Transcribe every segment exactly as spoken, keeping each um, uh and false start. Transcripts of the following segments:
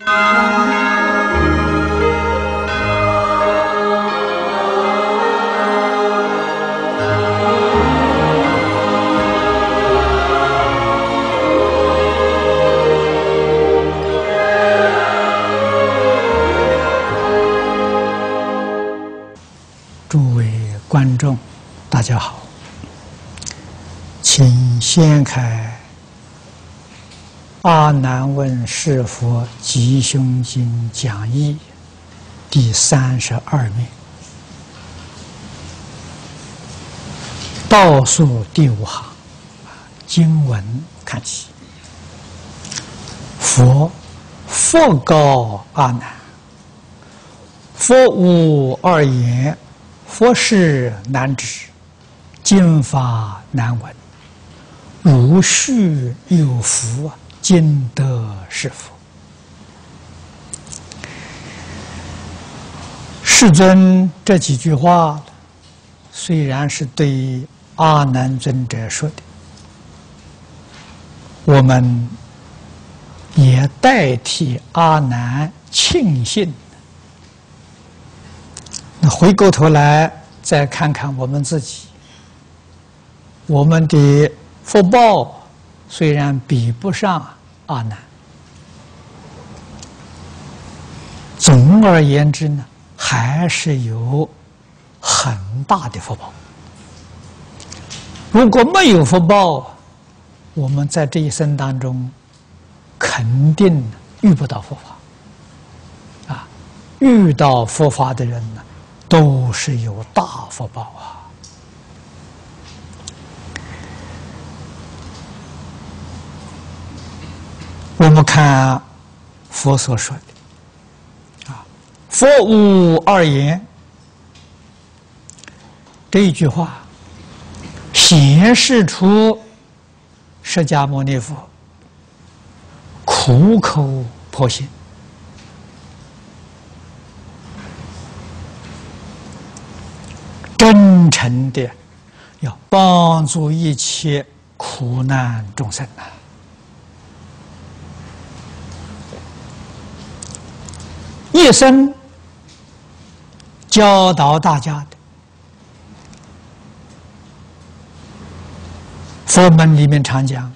诸位观众，大家好，请掀开《阿难问是佛吉凶经讲义》第三十二面，倒数第五行，经文看起。佛复告阿难：佛无二言。佛事难知，经法难闻。如须有福，今得是福。世尊这几句话，虽然是对阿难尊者说的，我们也代替阿难庆幸。那回过头来再看看我们自己，我们的福报虽然比不上阿难，总而言之呢，还是有很大的福报。如果没有福报，我们在这一生当中肯定遇不到佛法啊！遇到佛法的人呢，都是有大福报啊！我们看佛所说的啊，“佛无二言”这一句话，显示出释迦牟尼佛苦口婆心。真诚的要帮助一切苦难众生呐、啊！一生教导大家的佛门里面常讲啊，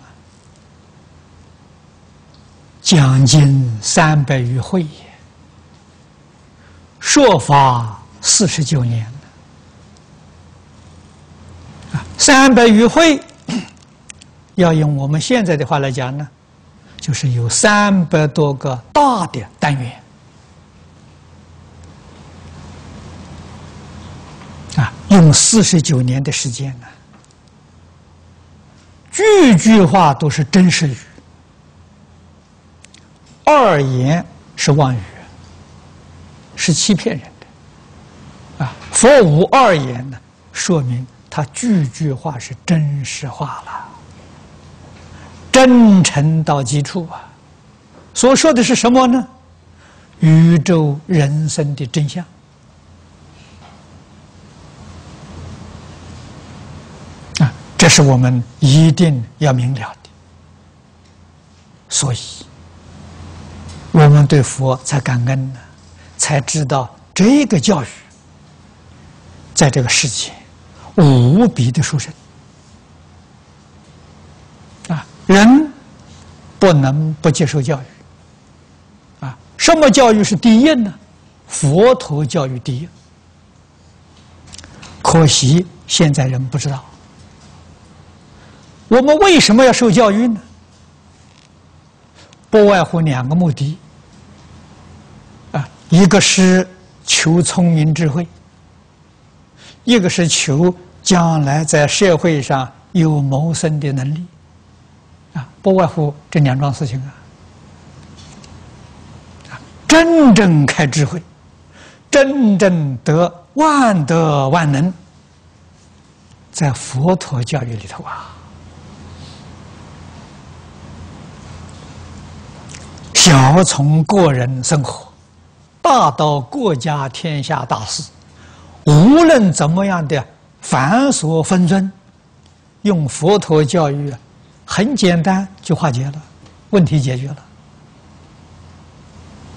讲经三百余会也，说法四十九年。三百余会，要用我们现在的话来讲呢，就是有三百多个大的单元啊，用四十九年的时间呢，句句话都是真实语，二言是妄语，是欺骗人的啊。佛无二言呢，说明他句句话是真实话了，真诚到极处啊！所说的是什么呢？宇宙人生的真相啊！这是我们一定要明了的。所以，我们对佛才感恩呢，才知道这个教育在这个世界无比的殊胜啊！人不能不接受教育啊！什么教育是第一呢？佛陀教育第一。可惜现在人不知道，我们为什么要受教育呢？不外乎两个目的啊，一个是求聪明智慧，一个是求将来在社会上有谋生的能力，啊，不外乎这两桩事情啊。啊，真正开智慧，真正得万德万能，在佛陀教育里头啊。小从个人生活，大到国家天下大事。无论怎么样的繁琐纷争，用佛陀教育，很简单就化解了，问题解决了。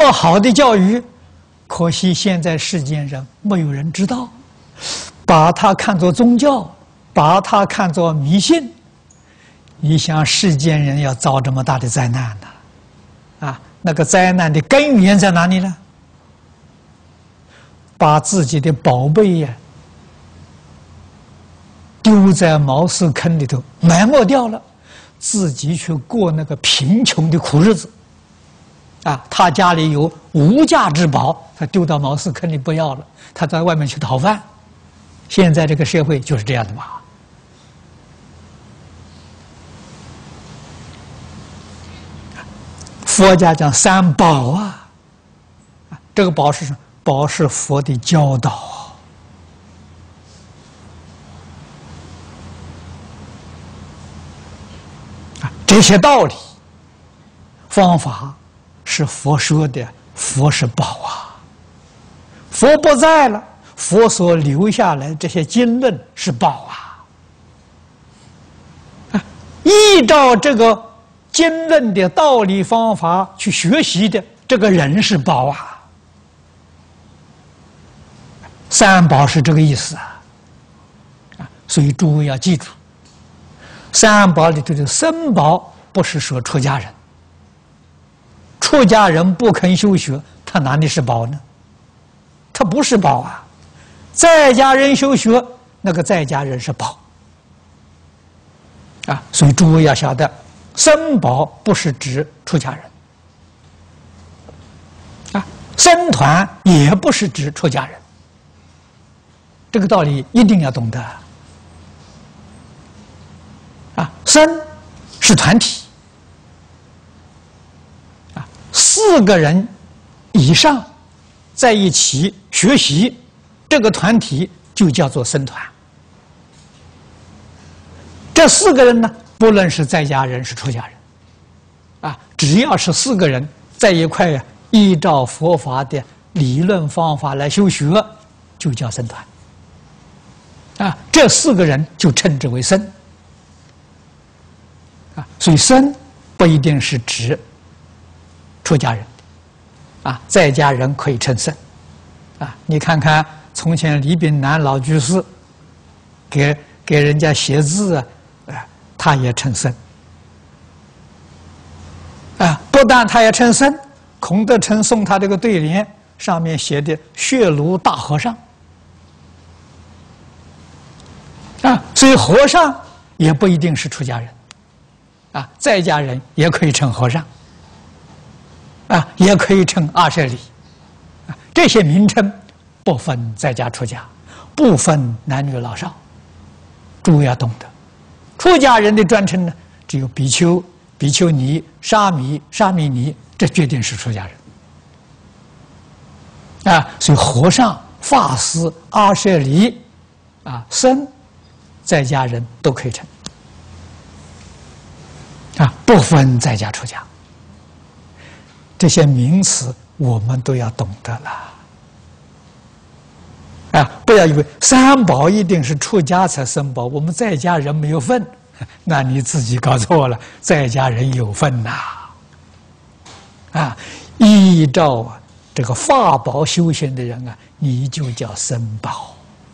么好的教育，可惜现在世间人没有人知道，把它看作宗教，把它看作迷信。你想世间人要遭这么大的灾难呢？啊，那个灾难的根源在哪里呢？把自己的宝贝呀丢在茅塞坑里头埋没掉了，自己去过那个贫穷的苦日子。啊，他家里有无价之宝，他丢到茅塞坑里不要了，他在外面去讨饭。现在这个社会就是这样的嘛。佛家讲三宝啊，这个宝是什么？宝是佛的教导。啊，这些道理、方法是佛说的，佛是宝啊。佛不在了，佛所留下来这些经论是宝啊。啊，依照这个经论的道理方法去学习的这个人是宝啊。三宝是这个意思啊，啊，所以诸位要记住，三宝里头的僧宝不是说出家人，出家人不肯修学，他哪里是宝呢？他不是宝啊。在家人修学，那个在家人是宝啊，所以诸位要晓得，僧宝不是指出家人啊，僧团也不是指出家人。这个道理一定要懂得啊！僧是团体啊，四个人以上在一起学习，这个团体就叫做僧团。这四个人呢，不论是在家人是出家人，啊，只要是四个人在一块呀，依照佛法的理论方法来修学，就叫僧团。啊，这四个人就称之为僧。啊，所以僧不一定是指出家人，啊，在家人可以称僧。啊，你看看从前李炳南老居士给给人家写字啊，啊，他也称僧。啊，不但他也称僧，孔德成送他这个对联上面写的“血炉大和尚”。啊，所以和尚也不一定是出家人，啊，在家人也可以称和尚，啊，也可以称阿舍利，啊，这些名称不分在家出家，不分男女老少，诸位要懂得。出家人的专称呢，只有比丘、比丘尼、沙弥、沙弥尼，这决定是出家人，啊，所以和尚、法师、阿舍利，啊，僧。在家人都可以称啊，不分在家出家。这些名词我们都要懂得了啊！不要以为三宝一定是出家才僧宝，我们在家人没有份，那你自己搞错了，在家人有份呐！啊，依照这个法宝修行的人啊，你就叫僧宝。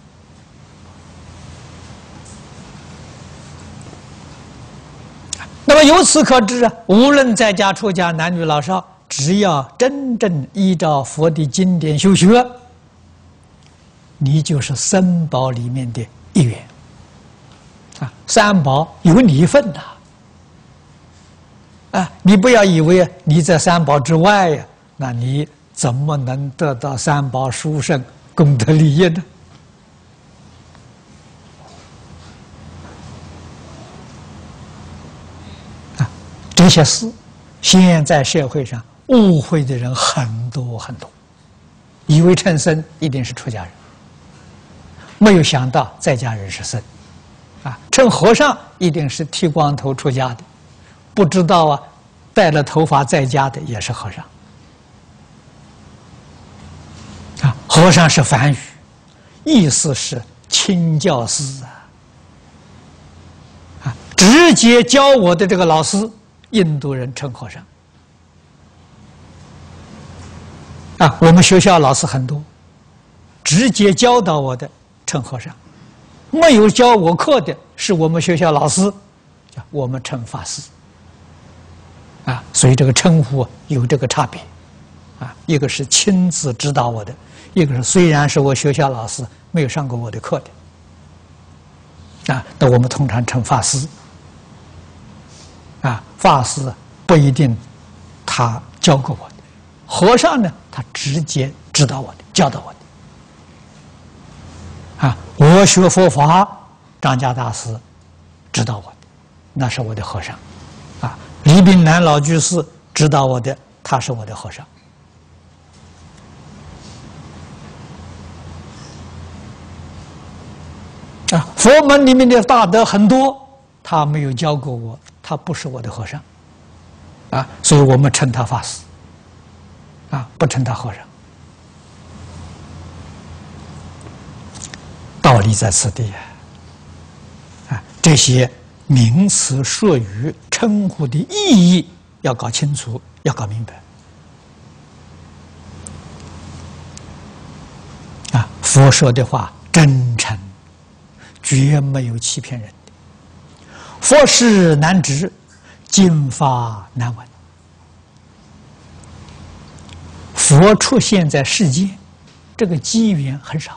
那么由此可知啊，无论在家出家，男女老少，只要真正依照佛的经典修学，你就是僧宝里面的一员啊。三宝有你一份呐，啊，你不要以为你在三宝之外呀，那你怎么能得到三宝殊胜功德利益呢？这些事，现在社会上误会的人很多很多，以为称僧一定是出家人，没有想到在家人是僧，啊，称和尚一定是剃光头出家的，不知道啊，带了头发在家的也是和尚，啊，和尚是梵语，意思是亲教师啊，啊，直接教我的这个老师。印度人称和尚， 啊，我们学校老师很多，直接教导我的称和尚，没有教我课的是我们学校老师，我们称法师。啊，所以这个称呼有这个差别，啊，一个是亲自指导我的，一个是虽然是我学校老师，没有上过我的课的，啊，那我们通常称法师，啊，法师不一定他教过我的，和尚呢，他直接指导我的，教导我的，啊，我学佛法，张家大师指导我的，那是我的和尚，啊。李炳南老居士指导我的，他是我的和尚。啊，佛门里面的大德很多，他没有教过我，他不是我的和尚。啊，所以我们称他法师，啊，不称他和尚。道理在此地啊！啊，这些名词术语称呼的意义要搞清楚，要搞明白。啊，佛说的话真诚，绝没有欺骗人的。佛事难知，经法难闻。佛出现在世间，这个机缘很少，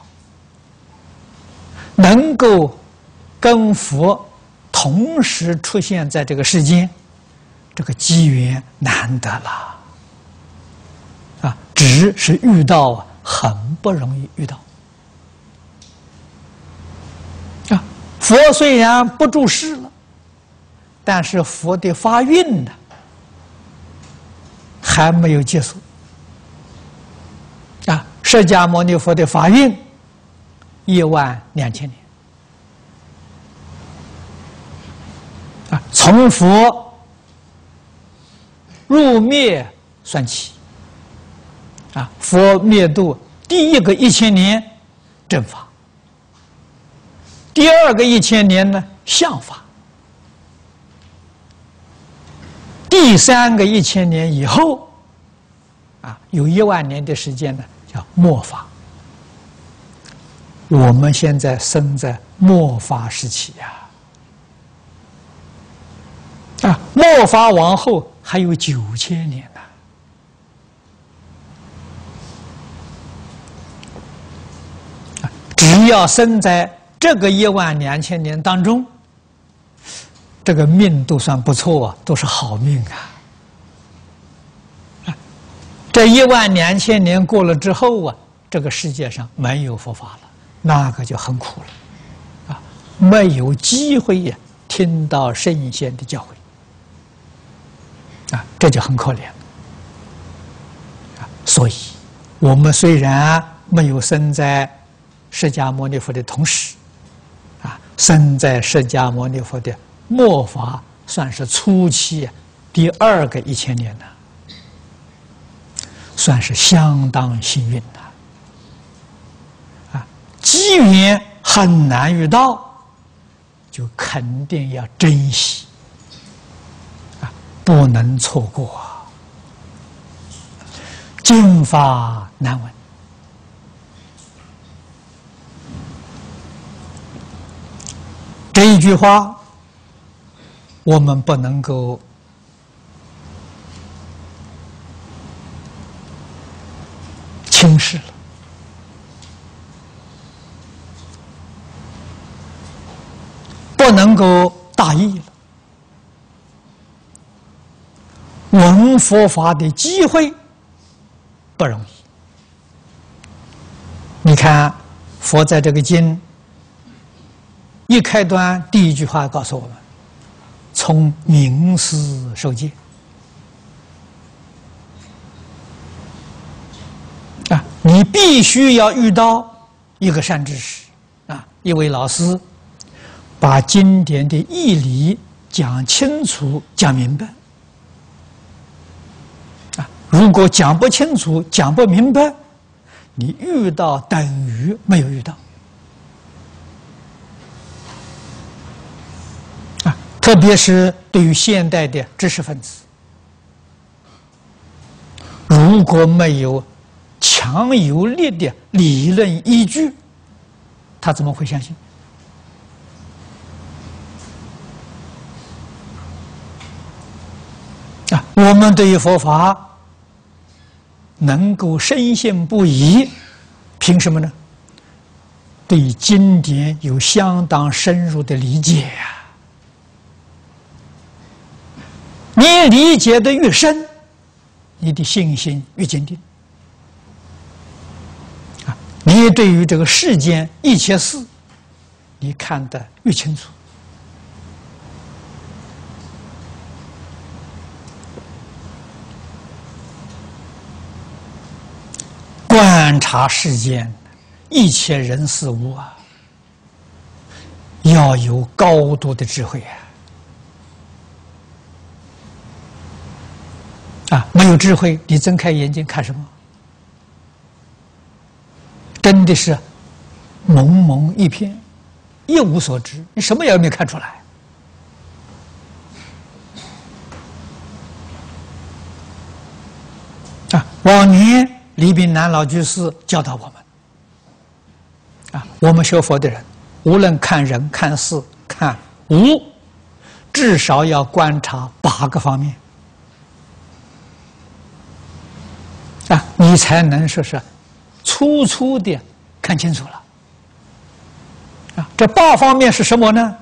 能够跟佛同时出现在这个世间，这个机缘难得了。啊，只是遇到啊，很不容易遇到。啊，佛虽然不住世了，但是佛的发运呢，还没有结束。啊，释迦牟尼佛的法运一万两千年。啊，从佛入灭算起，啊，佛灭度第一个一千年正法，第二个一千年呢相法，第三个一千年以后，啊，有一万年的时间呢叫末法。我们现在生在末法时期呀。啊，末法往后还有九千年呢。啊，只要生在这个一万两千年当中，这个命都算不错啊，都是好命啊。啊，这一万两千年过了之后啊，这个世界上没有佛法了，那个就很苦了。啊，没有机会呀，听到圣贤的教诲。啊，这就很可怜了。啊，所以，我们虽然没有生在释迦牟尼佛的同时，啊，生在释迦牟尼佛的末法，算是初期第二个一千年了，算是相当幸运的。啊，机缘很难遇到，就肯定要珍惜。不能错过啊！经法难闻，这一句话我们不能够轻视了，不能够大意了。闻佛法的机会不容易。你看，佛在这个经一开端第一句话告诉我们：从名师受戒。啊，你必须要遇到一个善知识啊，一位老师，把经典的义理讲清楚、讲明白。如果讲不清楚、讲不明白，你遇到等于没有遇到。啊，特别是对于现代的知识分子，如果没有强有力的理论依据，他怎么会相信？啊，我们对于佛法能够深信不疑，凭什么呢？对经典有相当深入的理解呀、啊。你理解的越深，你的信心越坚定。啊，你对于这个世间一切事，你看得越清楚。观察世间一切人事物啊，要有高度的智慧啊！啊，没有智慧，你睁开眼睛看什么？真的是蒙蒙一片，一无所知，你什么也没有看出来。啊，往年李炳南老居士教导我们。啊，我们学佛的人，无论看人、看事、看物，至少要观察八个方面，啊，你才能说是粗粗的看清楚了。啊，这八方面是什么呢？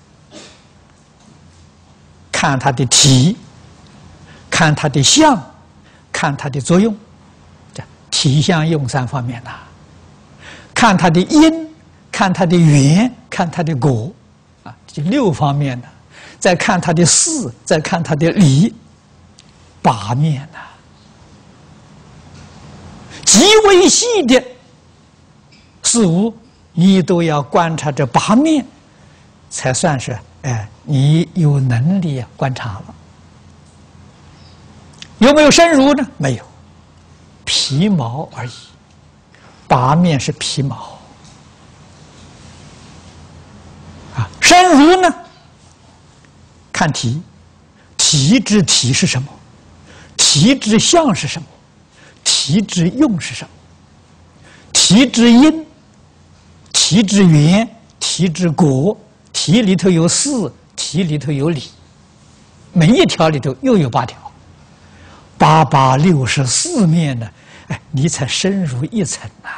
看它的体，看它的相，看它的作用，这体相用三方面呐。看它的因，看它的缘，看它的果，啊，这六方面的；再看它的事，再看它的理，八面呐、啊，极为细的事物，你都要观察这八面，才算是哎，你有能力观察了。有没有深入呢？没有，皮毛而已。八面是皮毛，啊，深入呢？看体，体之体是什么？体之相是什么？体之用是什么？体之因，体之缘，体之果，体里头有事，体里头有理，每一条里头又有八条，八八六十四面呢。哎，你才深入一层呐、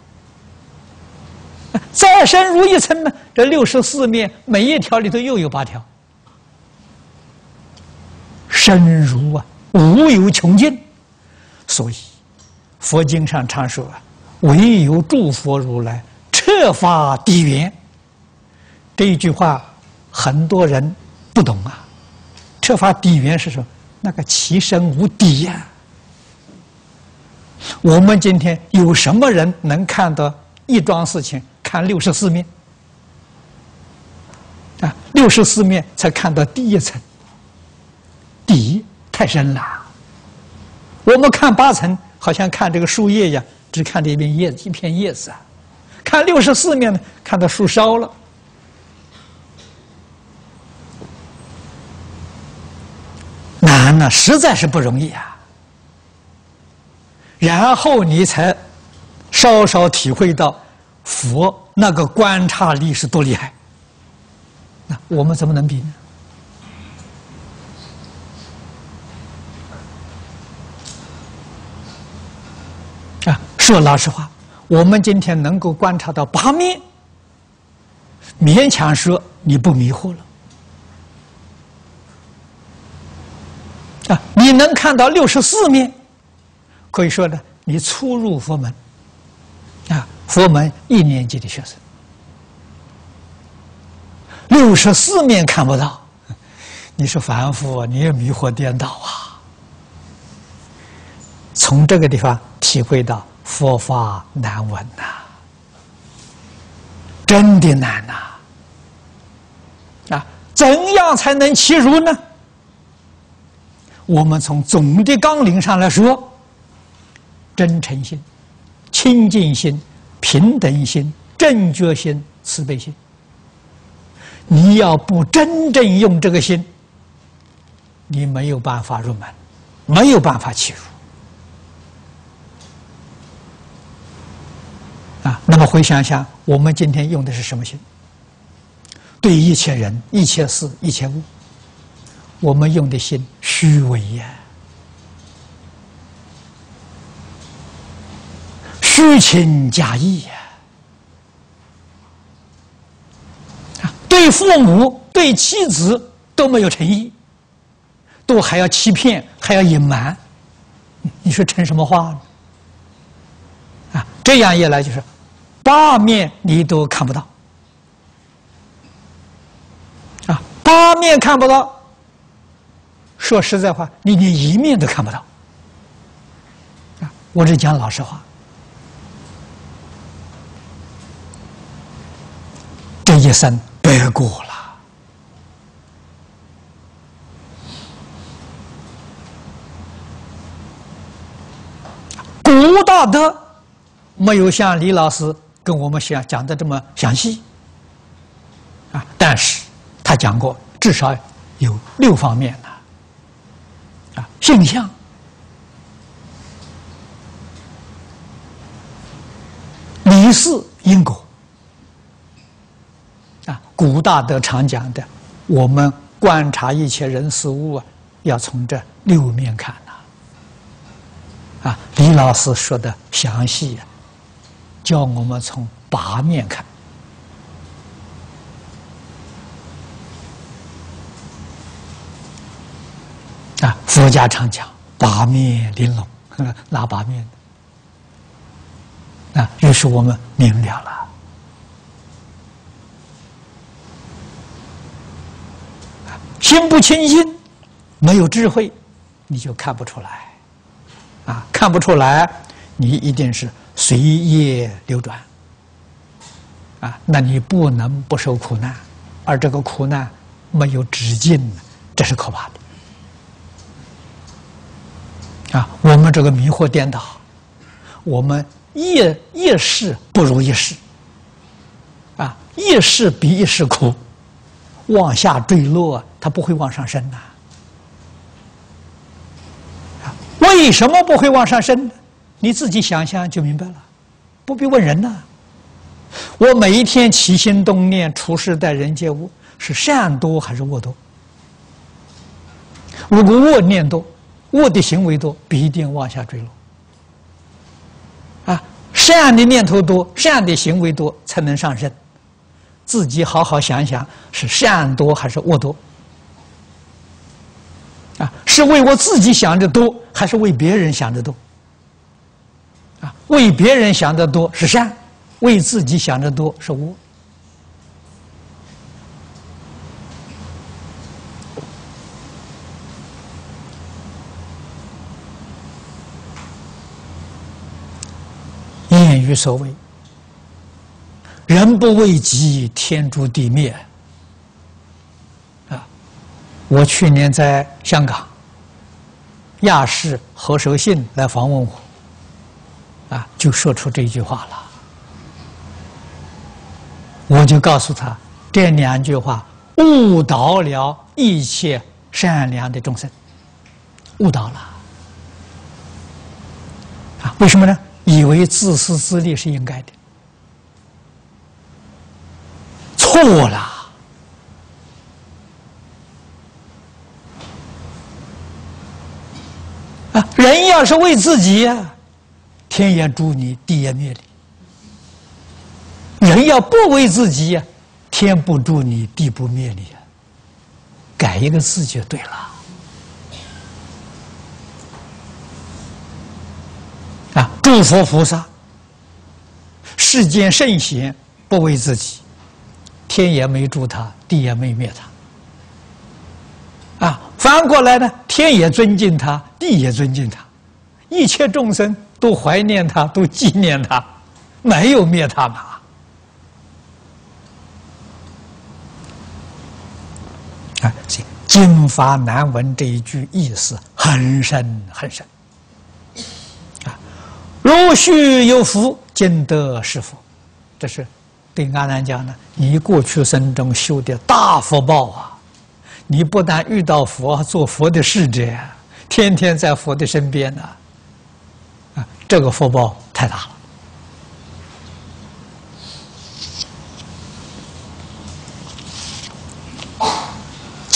啊！再深入一层呢，这六十四面每一条里头又有八条，深入啊，无有穷尽。所以，佛经上常说啊，唯有诸佛如来彻发地缘。这一句话，很多人不懂啊。彻发地缘是说那个其深无底呀、啊。我们今天有什么人能看到一桩事情看六十四面？啊，六十四面才看到第一层，底太深了。我们看八层，好像看这个树叶一样，只看这一片叶子，一片叶子啊。看六十四面呢，看到树梢了。难呢、啊，实在是不容易啊。然后你才稍稍体会到佛那个观察力是多厉害。那我们怎么能比呢？啊，说老实话，我们今天能够观察到八面，勉强说你不迷惑了。啊，你能看到六十四面。可以说呢，你初入佛门，啊，佛门一年级的学生，六十四面看不到，你是凡夫，你也迷惑颠倒啊。从这个地方体会到佛法难闻呐、啊，真的难呐、啊！啊，怎样才能其如呢？我们从总的纲领上来说。真诚心、清净心、平等心、正觉心、慈悲心，你要不真正用这个心，你没有办法入门，没有办法起啊，那么回想想，我们今天用的是什么心？对一切人、一切事、一切物，我们用的心虚伪呀，虚情假意呀。啊，对父母、对妻子都没有诚意，都还要欺骗，还要隐瞒，你说成什么话呢？啊，这样一来就是八面你都看不到。啊，八面看不到，说实在话，你连一面都看不到。啊，我这讲老实话，这一生白过了。古大德没有像李老师跟我们讲讲的这么详细，啊，但是他讲过，至少有六方面呢，啊，性相、理事、因果，啊，古大德常讲的，我们观察一切人事物啊，要从这六面看呐，啊，李老师说的详细啊，叫我们从八面看。啊，佛家常讲八面玲珑，哪八面的？啊，于是我们明了了。心不清净，没有智慧，你就看不出来。啊，看不出来，你一定是随业流转。啊，那你不能不受苦难，而这个苦难没有止境，这是可怕的。啊，我们这个迷惑颠倒，我们一一事不如一事，啊，一事比一事苦，往下坠落，它不会往上升呐。啊，为什么不会往上升呢？你自己想想就明白了，不必问人呐。我每一天起心动念、处事待人接物，是善多还是恶多？如果恶念多，恶的行为多，必定往下坠落。啊，善的念头多，善的行为多，才能上升。自己好好想想，是善多还是恶多？啊，是为我自己想的多，还是为别人想的多？啊，为别人想的多是善，为自己想的多是恶。谚语所谓“人不为己，天诛地灭”。啊，我去年在香港，亚视何守信来访问我，啊，就说出这句话了。我就告诉他，这两句话误导了一切善良的众生，误导了。啊，为什么呢？以为自私自利是应该的，错了。啊，人要是为自己呀、啊，天也诛你，地也灭你；人要不为自己呀、啊，天不诛你，地不灭你呀、啊。改一个字就对了。啊，诸佛菩萨、世间圣贤不为自己，天也没诛他，地也没灭他。啊，反过来呢，天也尊敬他，地也尊敬他，一切众生都怀念他，都纪念他，没有灭他们。啊，经法难闻这一句意思很深很深。如须有福，今得是福。这是对阿难讲的，你过去生中修的大福报啊！你不但遇到佛，做佛的侍者，天天在佛的身边呢、啊，啊，这个福报太大了。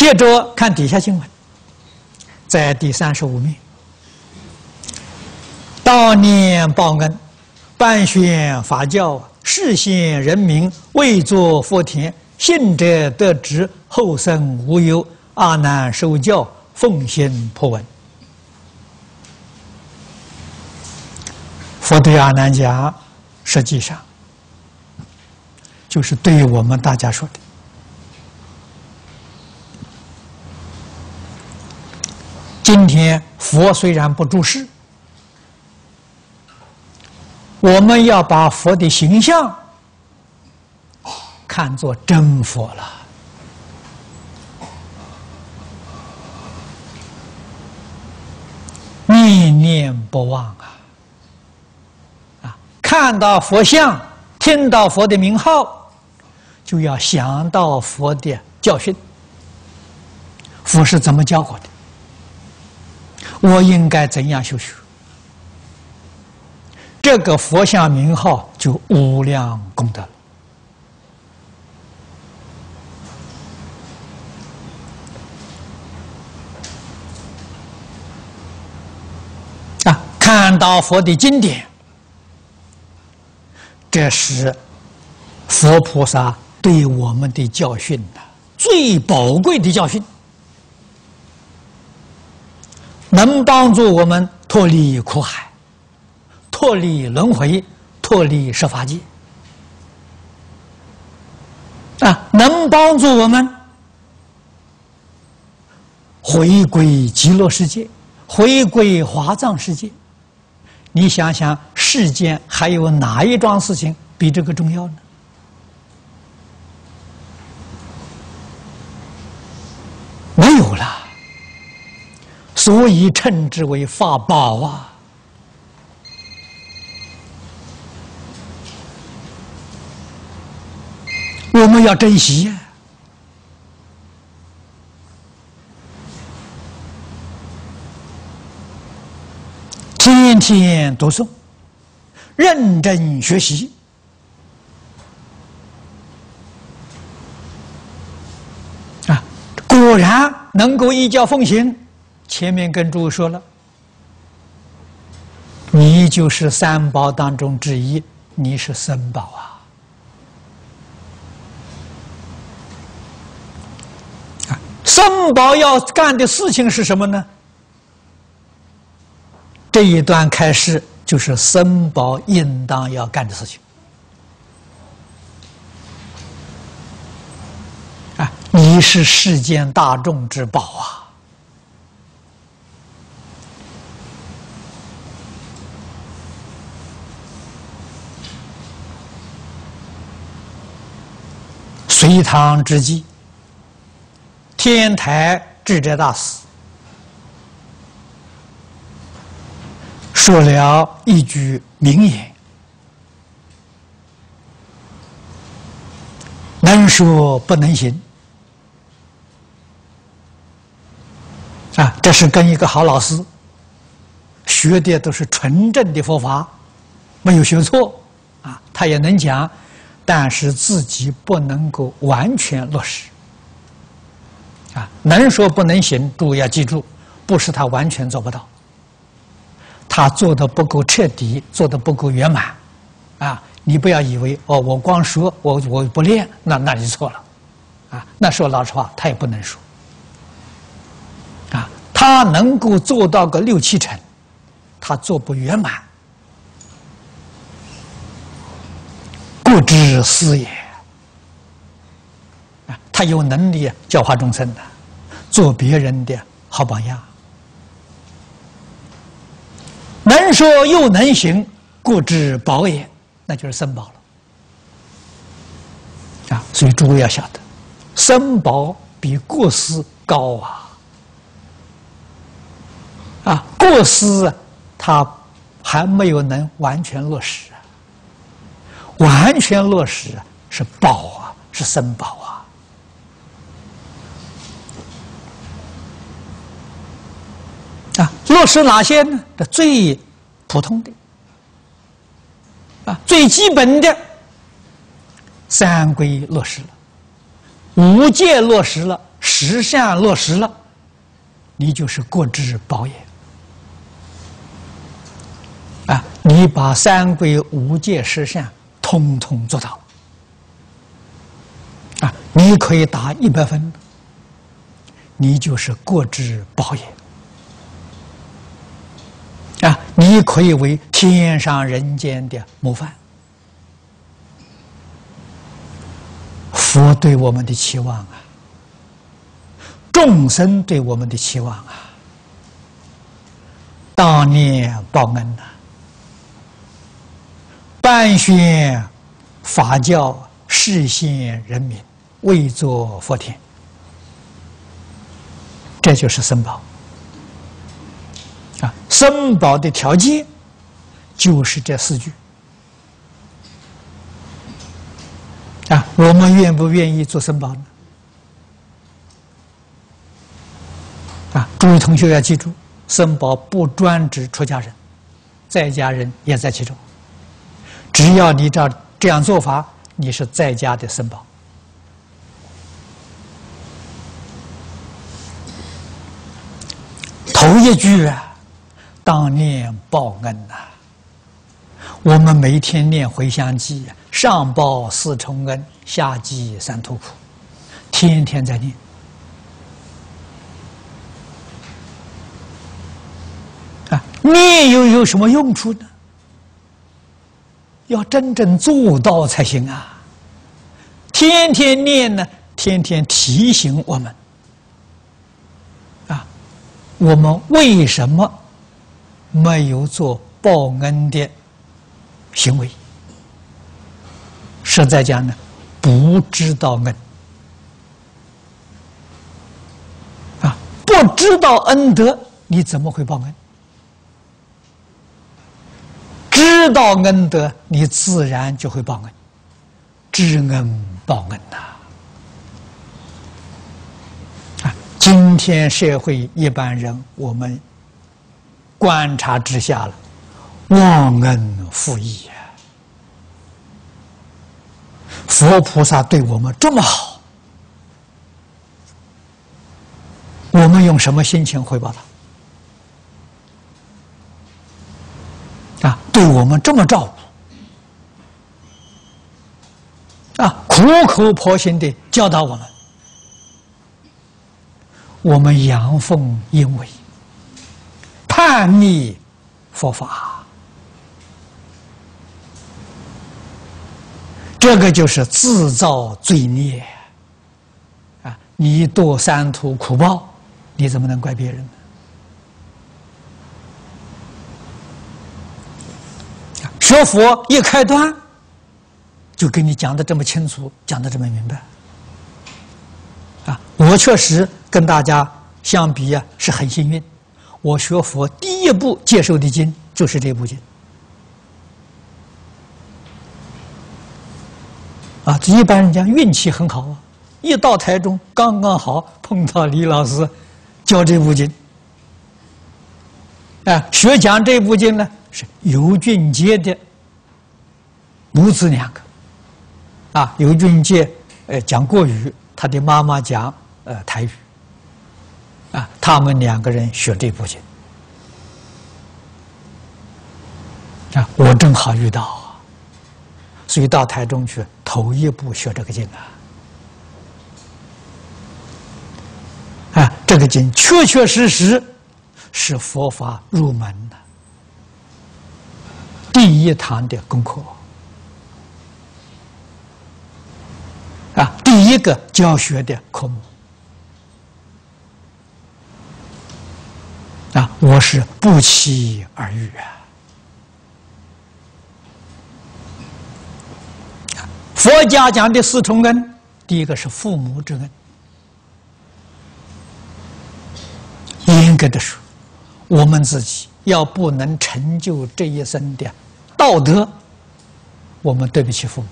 接着看底下经文，在第三十五面，当年报恩，办宣法教，示现人民，为作福田，信者得知，后生无忧。阿难受教，奉行破文。佛对阿难讲，实际上就是对我们大家说的。今天佛虽然不住世，我们要把佛的形象看作真佛了。念念不忘啊！啊，看到佛像，听到佛的名号，就要想到佛的教训。佛是怎么教我的？我应该怎样修学？这个佛像名号就无量功德了。啊，看到佛的经典，这是佛菩萨对我们的教训的最宝贵的教训，能帮助我们脱离苦海，脱离轮回，脱离十法界，啊，能帮助我们回归极乐世界，回归华藏世界。你想想，世间还有哪一桩事情比这个重要呢？没有了，所以称之为法宝啊！我们要珍惜呀！天天读诵，认真学习，啊，果然能够依教奉行。前面跟诸位说了，你就是三宝当中之一，你是僧宝啊！啊，僧宝要干的事情是什么呢？这一段开示就是僧宝应当要干的事情啊！你是世间大众之宝啊！隋唐之际，天台智者大师说了一句名言：“能说不能行。”啊，这是跟一个好老师学的都是纯正的佛法，没有学错啊，他也能讲，但是自己不能够完全落实。啊，能说不能行，诸位要记住，不是他完全做不到。他做的不够彻底，做的不够圆满，啊！你不要以为哦，我光说，我我不练，那那就错了，啊！那说老实话，他也不能说，啊！他能够做到个六七成，他做不圆满，故知斯也。啊，他有能力教化众生的，做别人的好榜样。能说又能行，故知宝也，那就是僧宝了啊！所以诸位要晓得，僧宝比过失高啊！啊，过失他还没有能完全落实，完全落实是宝啊，是僧宝啊！啊，落实哪些呢？这最普通的啊，最基本的三规落实了，五戒落实了， 十善落实了，你就是国之宝也。啊，你把三归五戒十善通通做到，啊，你可以打一百分，你就是国之宝也。啊，你可以为天上人间的模范。佛对我们的期望啊，众生对我们的期望啊，当年报恩呐、啊，办宣法教，示现人民，为作佛田，这就是僧宝啊。僧宝的条件就是这四句啊。我们愿不愿意做僧宝呢？啊，诸位同学要记住，僧宝不专指出家人，在家人也在其中。只要你照这样做法，你是在家的僧宝。头一句啊，当念报恩呐、啊。我们每天念回向偈，上报四重恩，下济三途苦，天天在念。啊，念又有什么用处呢？要真正做到才行啊！天天念呢，天天提醒我们啊，我们为什么没有做报恩的行为？实在讲呢，不知道恩啊，不知道恩德，你怎么会报恩？知道恩德，你自然就会报恩，知恩报恩呐！啊，今天社会一般人，我们观察之下了，忘恩负义呀。佛菩萨对我们这么好，我们用什么心情回报他？啊，对我们这么照顾，啊，苦口婆心的教导我们，我们阳奉阴违，叛逆佛法，这个就是自造罪孽啊！你堕三途苦报，你怎么能怪别人呢？学佛一开端，就跟你讲的这么清楚，讲的这么明白。啊，我确实跟大家相比啊，是很幸运。我学佛第一部接受的经就是这部经。啊，这一般人讲运气很好啊，一到台中刚刚好碰到李老师教这部经。啊，学讲这部经呢，是尤俊杰的母子两个，啊，尤俊杰呃讲国语，他的妈妈讲呃台语，啊，他们两个人学这部经，啊，我正好遇到啊，所以到台中去头一步学这个经啊，啊，这个经确确实实是佛法入门的第一堂的功课啊，第一个教学的科目啊，我是不期而遇啊。佛家讲的四重恩，第一个是父母之恩。严格的说，我们自己要不能成就这一生的道德，我们对不起父母。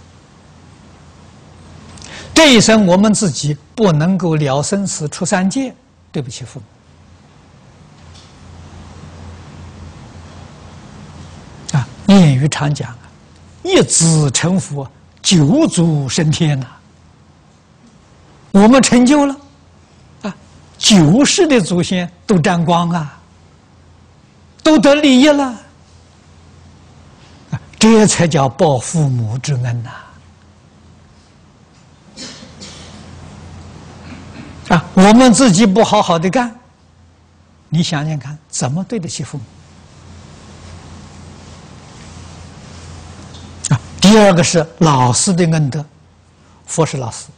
这一生我们自己不能够了生死出三界，对不起父母。啊，谚语常讲啊，一子成佛，九祖升天呐、啊。我们成就了， 九世的祖先都沾光啊，都得利益了，这才叫报父母之恩呐！啊，我们自己不好好的干，你想想看，怎么对得起父母？啊，第二个是老师的恩德，佛是老师，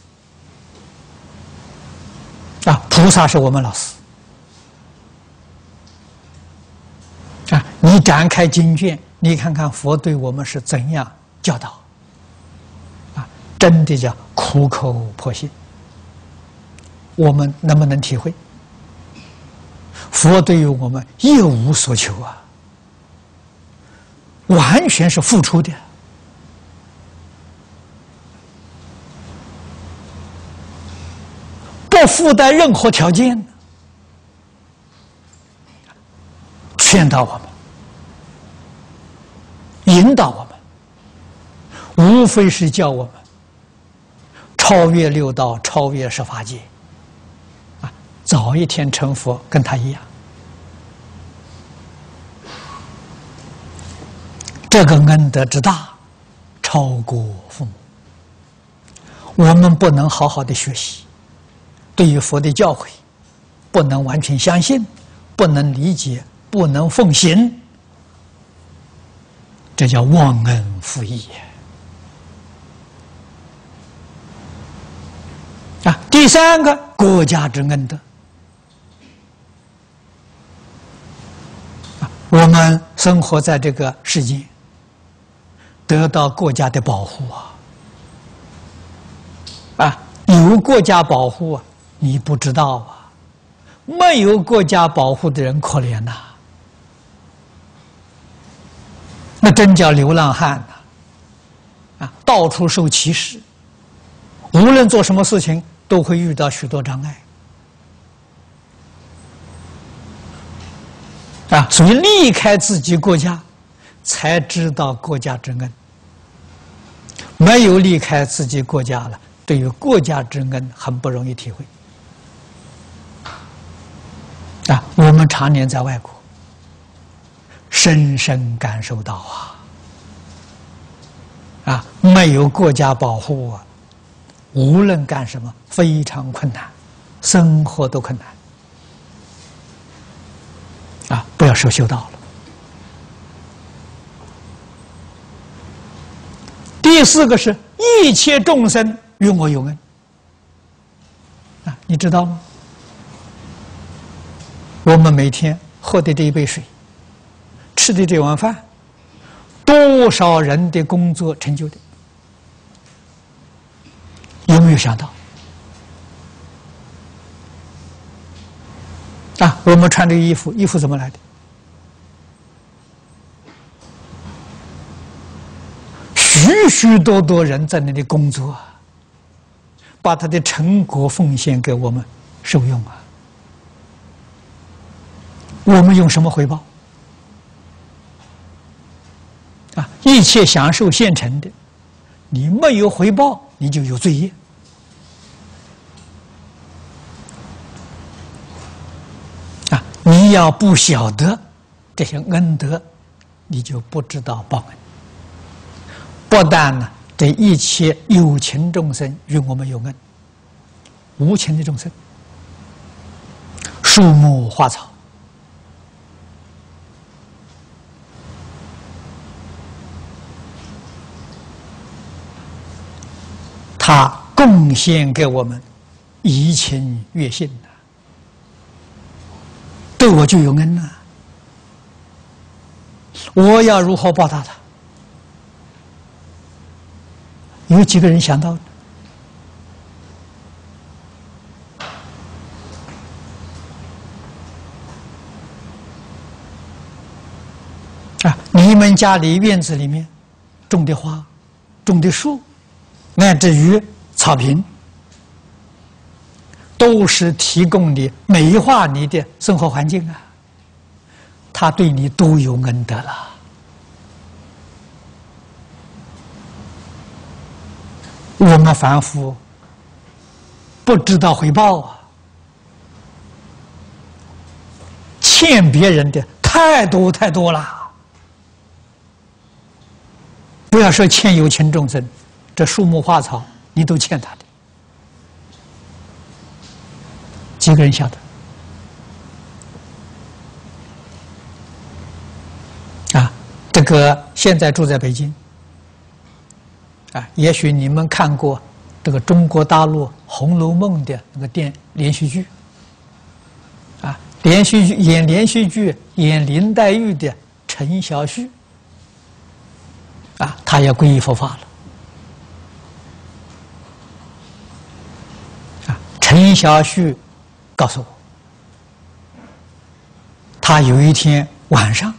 啊，菩萨是我们老师。啊，你展开经卷，你看看佛对我们是怎样教导，啊，真的叫苦口婆心。我们能不能体会？佛对于我们一无所求啊，完全是付出的，不附带任何条件，劝导我们，引导我们，无非是叫我们超越六道，超越十法界。早一天成佛，跟他一样。这个恩德之大，超过父母。我们不能好好的学习，对于佛的教诲，不能完全相信，不能理解，不能奉行，这叫忘恩负义啊！第三个，国家之恩德。我们生活在这个世界，得到国家的保护啊！啊，有国家保护啊，你不知道啊；没有国家保护的人可怜呐、啊，那真叫流浪汉呐、啊！啊，到处受歧视，无论做什么事情都会遇到许多障碍。啊，所以离开自己国家，才知道国家之恩。没有离开自己国家了，对于国家之恩很不容易体会。啊，我们常年在外国，深深感受到啊，啊，没有国家保护啊，无论干什么非常困难，生活都困难。啊，不要说修道了。第四个是一切众生与我有恩。啊，你知道吗？我们每天喝的这一杯水，吃的这碗饭，多少人的工作成就的？有没有想到？啊，我们穿这个衣服，衣服怎么来的？许许多多人在那里工作啊，把他的成果奉献给我们受用啊。我们用什么回报？啊，一切享受现成的，你没有回报，你就有罪业。你要不晓得这些恩德，你就不知道报恩。不但呢，这一切有情众生与我们有恩，无情的众生，树木花草，他贡献给我们怡情悦性的。对我就有恩了，我要如何报答他？有几个人想到？啊，你们家里院子里面种的花、种的树，乃至于草坪，都是提供你美化你的生活环境啊，他对你都有恩德了。我们凡夫不知道回报啊， 欠别人的太多太多了。不要说欠有情众生，这树木花草你都欠他的。几个人晓得？啊，这个现在住在北京，啊，也许你们看过这个中国大陆《红楼梦》的那个电连续剧，啊，连续剧演连续剧演林黛玉的陈小旭，啊，他也皈依佛法了。啊，陈小旭告诉我，他有一天晚上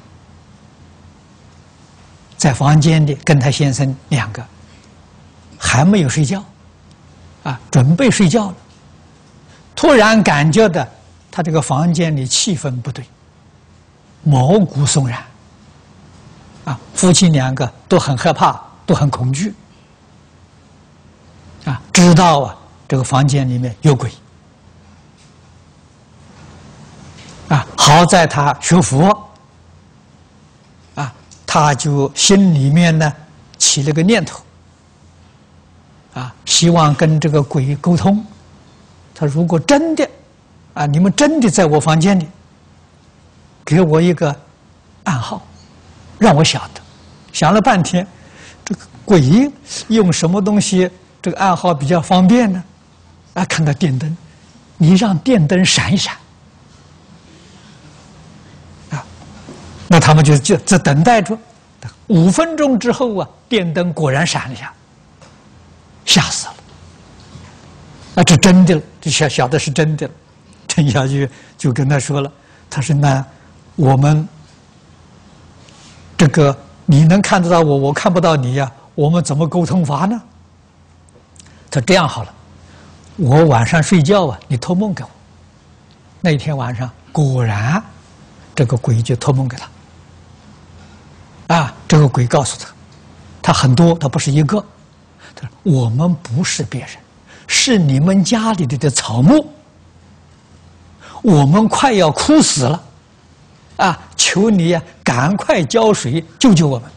在房间里跟他先生两个还没有睡觉，啊，准备睡觉了，突然感觉到他这个房间里气氛不对，毛骨悚然，啊，夫妻两个都很害怕，都很恐惧，啊，知道啊这个房间里面有鬼，啊，好在他学佛，啊，他就心里面呢起了个念头，啊，希望跟这个鬼沟通。他如果真的，啊，你们真的在我房间里，给我一个暗号，让我晓得。想了半天，这个鬼用什么东西这个暗号比较方便呢？啊，看到电灯，你让电灯闪一闪。啊，那他们就就在等待着。五分钟之后啊，电灯果然闪了一下，吓死了。啊，这真的了，这晓晓得是真的了。陈小旭就跟他说了，他说：“那我们这个你能看得到我，我看不到你呀，我们怎么沟通法呢？”他说：“这样好了，我晚上睡觉啊，你托梦给我。”那天晚上果然，这个鬼就托梦给他。啊，这个鬼告诉他，他很多，他不是一个。他说：“我们不是别人，是你们家里的的草木。我们快要枯死了，啊！求你呀、啊，赶快浇水救救我们。”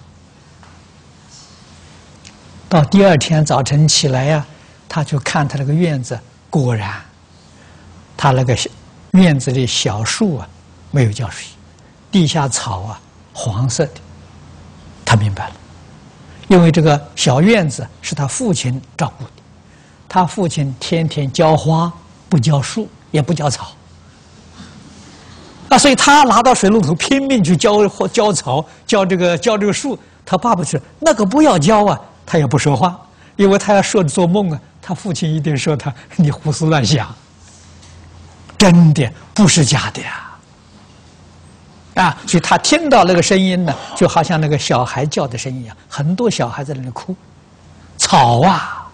到第二天早晨起来呀、啊，他就看他那个院子，果然，他那个院子里小树啊没有浇水，地下草啊黄色的。他明白了，因为这个小院子是他父亲照顾的，他父亲天天浇花，不浇树，也不浇草。啊，所以他拿到水龙头拼命去浇浇草，浇这个浇这个树。他爸爸说：“那个不要浇啊！”他也不说话，因为他要说做梦啊，他父亲一定说他你胡思乱想。真的不是假的呀！啊，所以他听到那个声音呢，就好像那个小孩叫的声音一样，很多小孩在那里哭。草啊！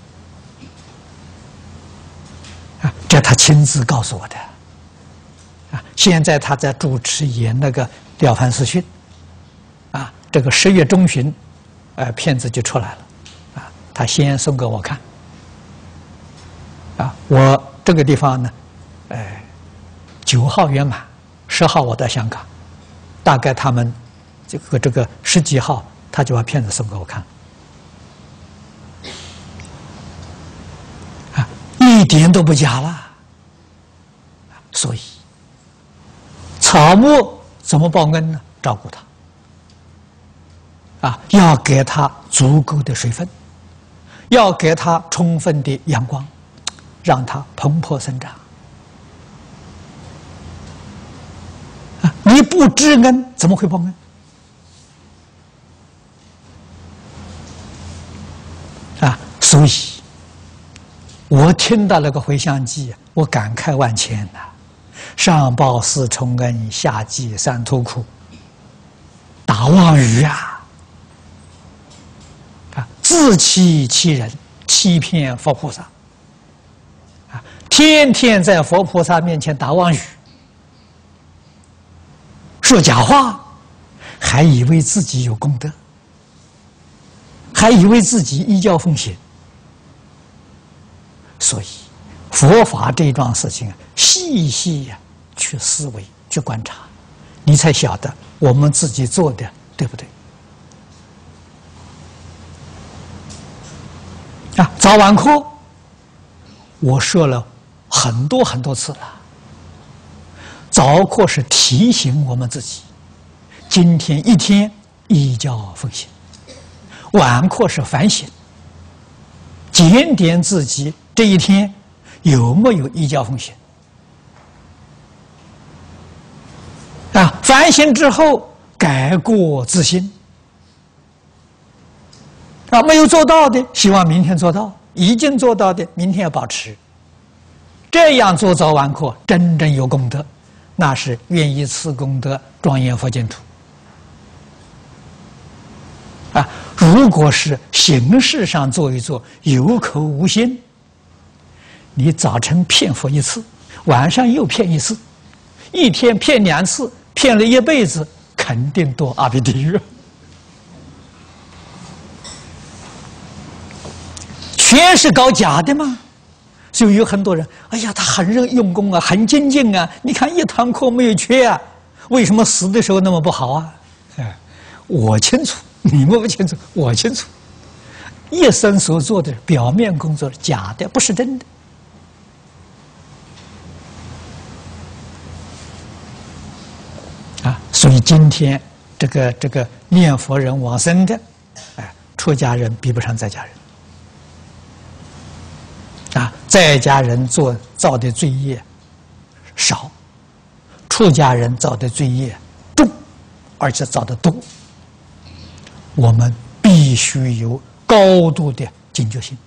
啊，这他亲自告诉我的。啊，现在他在主持演那个《了凡四训》，啊，这个十月中旬，呃，片子就出来了，啊，他先送给我看，啊，我这个地方呢，呃，九号圆满，十号我在香港，大概他们这个这个十几号，他就把片子送给我看，啊，一点都不假了，所以。草木怎么报恩呢？照顾它，啊，要给它足够的水分，要给它充分的阳光，让它蓬勃生长。啊，你不知恩，怎么会报恩？啊，所以，我听到那个回向记，我感慨万千呐。上报四重恩，下济三途苦，大妄语啊！啊，自欺欺人，欺骗佛菩萨，啊，天天在佛菩萨面前打妄语，说假话，还以为自己有功德，还以为自己依教奉行，所以佛法这桩事情啊，细细呀、啊、去思维。 去观察，你才晓得我们自己做的对不对。啊，早晚课我说了很多很多次了。早课是提醒我们自己，今天一天依教奉行；晚课是反省，检点自己这一天有没有依教奉行。啊，反省之后改过自新。啊，没有做到的，希望明天做到；已经做到的，明天要保持。这样做早晚课，真正有功德，那是愿以此功德庄严佛净土。啊，如果是形式上做一做，有口无心，你早晨骗佛一次，晚上又骗一次，一天骗两次，骗了一辈子，肯定堕阿鼻地狱。全是搞假的嘛，所以有很多人，哎呀，他很认用功啊，很精进啊，你看一堂课没有缺啊，为什么死的时候那么不好啊？哎，我清楚，你们不清楚，我清楚。一生所做的表面工作是假的，不是真的。啊，所以今天这个这个念佛人往生的，哎，出家人比不上在家人。啊，在家人做造的罪业少，出家人造的罪业重，而且造的多。我们必须有高度的警觉性，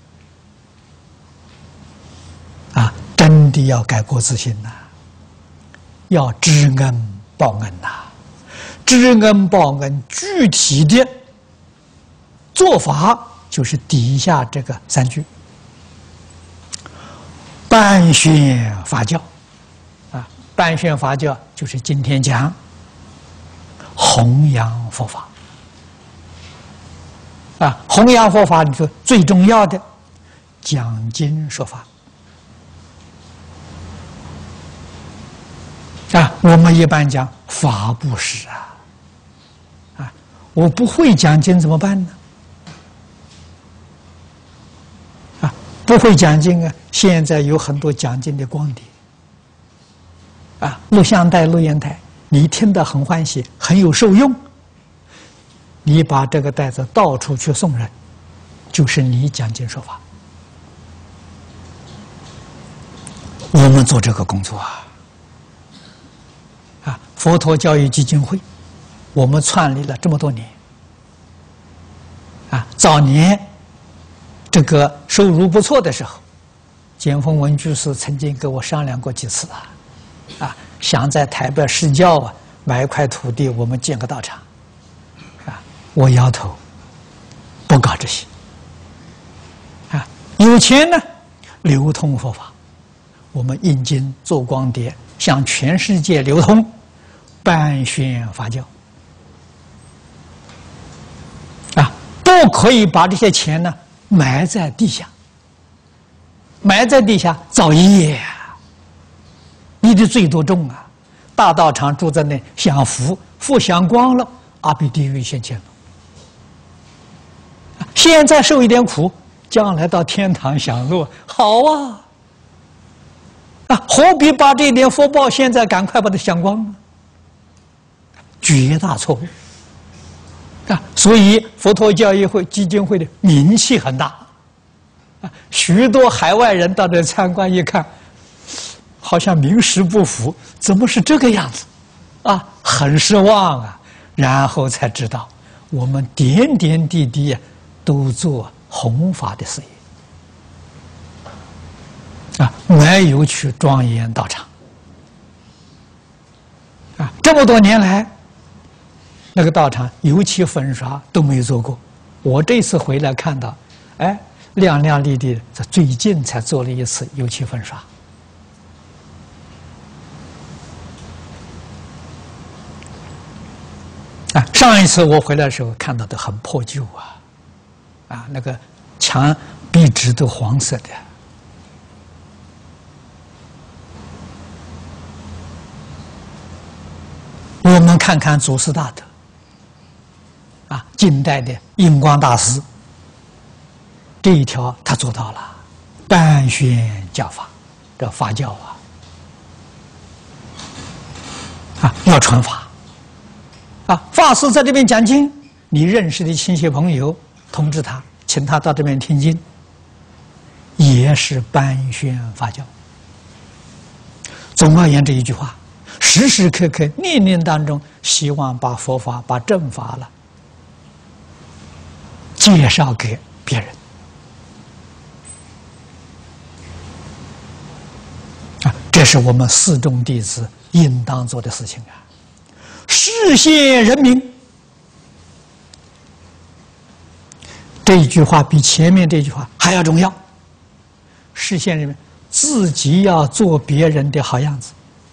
啊，真的要改过自新呐、啊，要知恩报恩呐、啊，知恩报恩具体的做法就是底下这个三句。办宣法教，啊，办宣法教就是今天讲弘扬佛法，啊，弘扬佛法里头最重要的讲经说法，啊，我们一般讲法布施啊，啊，我不会讲经怎么办呢？不会讲经啊！现在有很多讲经的光碟，啊，录像带、录音带，你听得很欢喜，很有受用。你把这个袋子到处去送人，就是你讲经说法。我们做这个工作啊，啊，佛陀教育基金会，我们创立了这么多年，啊，早年。这个收入不错的时候，简丰文居士曾经跟我商量过几次啊，啊，想在台北市郊啊买一块土地，我们建个道场，啊，我摇头，不搞这些，啊，有钱呢，流通佛法，我们印经做光碟，向全世界流通，办宣法教，啊，不可以把这些钱呢。埋在地下，埋在地下造业啊！你的罪多重啊！大道场住在那享福，福享光了，阿鼻地狱现前了。现在受一点苦，将来到天堂享乐，好啊！啊，何必把这点福报现在赶快把它享光呢？绝大错误。啊，所以佛陀教育会基金会的名气很大，啊，许多海外人到这参观一看，好像名实不符，怎么是这个样子？啊，很失望啊。然后才知道，我们点点滴滴啊，都做弘法的事业，啊，没有去庄严道场，啊，这么多年来。那个道场油漆粉刷都没有做过，我这次回来看到，哎，亮亮丽丽的，最近才做了一次油漆粉刷。啊，上一次我回来的时候看到的很破旧啊，啊，那个墙壁纸都黄色的。 我们看看祖师大德，啊，近代的印光大师，这一条他做到了，办宣教法，这法教啊，啊，要传法，啊，法师在这边讲经，你认识的亲戚朋友通知他，请他到这边听经，也是办宣法教。总而言之一句话，时时刻刻念念当中，希望把佛法、把正法了介绍给别人。啊，这是我们四众弟子应当做的事情啊！示现人民，这一句话比前面这句话还要重要。示现人民，自己要做别人的好样子。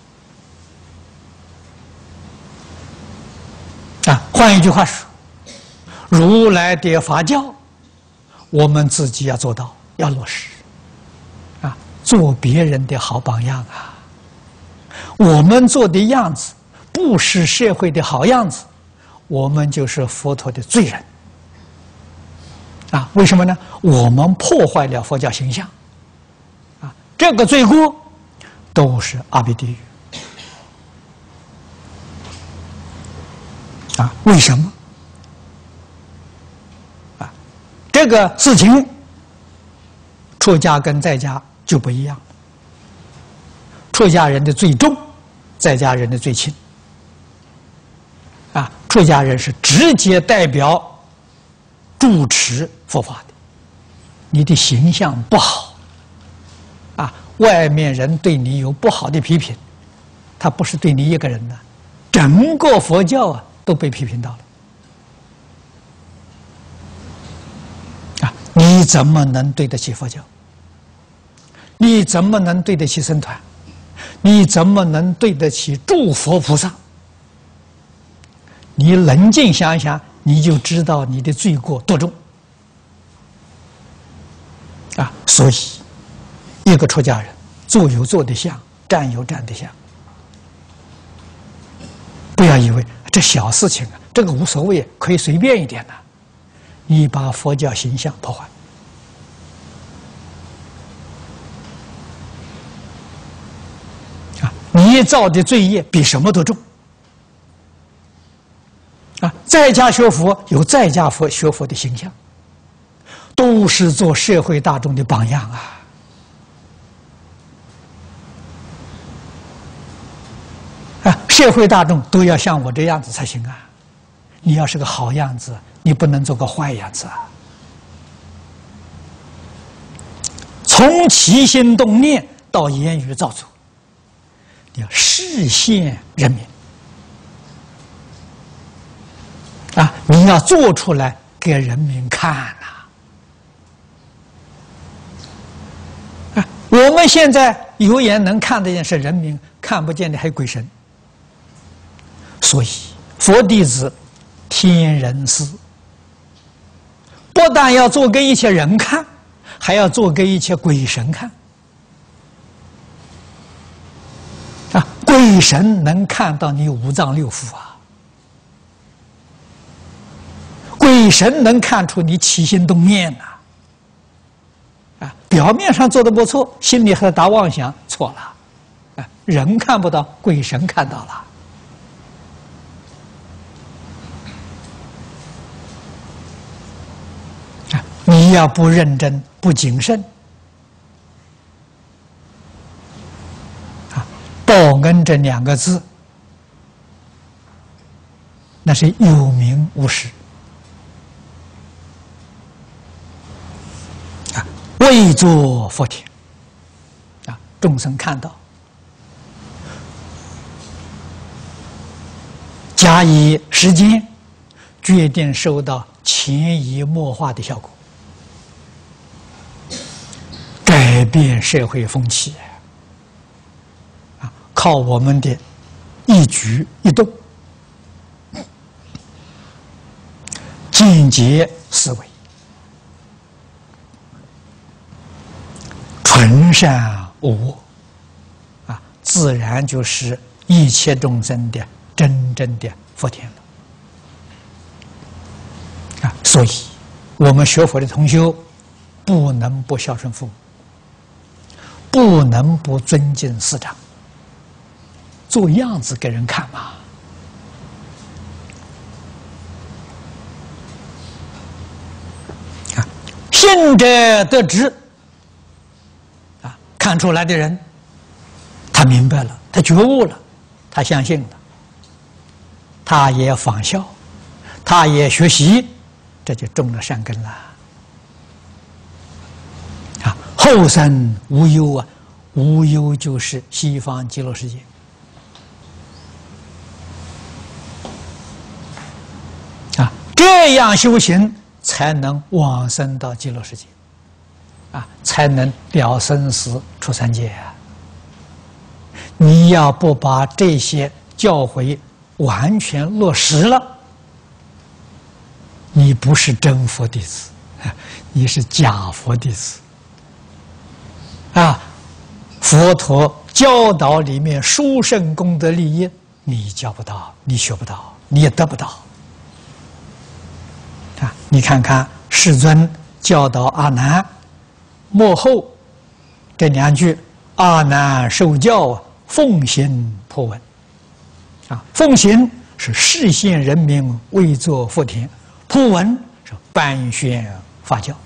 啊，换一句话说，如来的法教，我们自己要做到，要落实。啊，做别人的好榜样啊！我们做的样子不是社会的好样子，我们就是佛陀的罪人。啊，为什么呢？我们破坏了佛教形象。啊，这个罪过都是阿鼻地狱。啊，为什么？啊，这个事情，出家跟在家就不一样。出家人的罪重，在家人的罪轻。啊，出家人是直接代表主持佛法的，你的形象不好，啊，外面人对你有不好的批评，他不是对你一个人的，整个佛教啊都被批评到了。啊，你怎么能对得起佛教？你怎么能对得起僧团？你怎么能对得起诸佛菩萨？你冷静想想，你就知道你的罪过多重。啊，所以一个出家人做有做的相，站有站的相。不要以为这小事情啊，这个无所谓，可以随便一点的。你把佛教形象破坏。你造的罪业比什么都重啊！在家学佛有在家佛学佛的形象，都是做社会大众的榜样啊！啊，社会大众都要像我这样子才行啊！你要是个好样子，你不能做个坏样子啊！从起心动念到言语造作。要示现人民啊！你要做出来给人民看呐！啊，我们现在有眼能看得见是人民，看不见的还有鬼神。所以佛弟子天人师，不但要做给一切人看，还要做给一切鬼神看。啊，鬼神能看到你五脏六腑啊！鬼神能看出你起心动念呐！啊，表面上做的不错，心里还在打妄想，错了。啊，人看不到，鬼神看到了。啊，你要不认真、不谨慎。报恩这两个字，那是有名无实啊！为作福田啊，众生看到，假以时间，决定收到潜移默化的效果，改变社会风气。靠我们的一举一动，简洁思维，纯善无我，啊，自然就是一切众生的真正的福田了。啊，所以我们学佛的同修，不能不孝顺父母，不能不尊敬师长，做样子给人看嘛。啊，信者得知。啊，看出来的人，他明白了，他觉悟了，他相信了，他也仿效，他也学习，这就种了善根了。啊，后生无忧啊，无忧就是西方极乐世界。啊，这样修行才能往生到极乐世界，啊，才能了生死出三界啊。你要不把这些教诲完全落实了，你不是真佛弟子，你是假佛弟子。啊，佛陀教导里面殊胜功德利益，你教不到，你学不到，你也得不到。啊，你看看世尊教导阿难，末后这两句：阿难受教，奉行破闻。啊，奉行是示现人民为作福田，破闻是颁宣法教。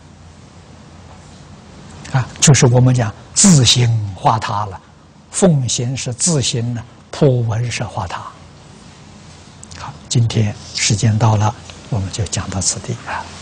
啊，就是我们讲自行化他了，奉行是自行了，破闻是化他。好，今天时间到了，我们就讲到此地啊。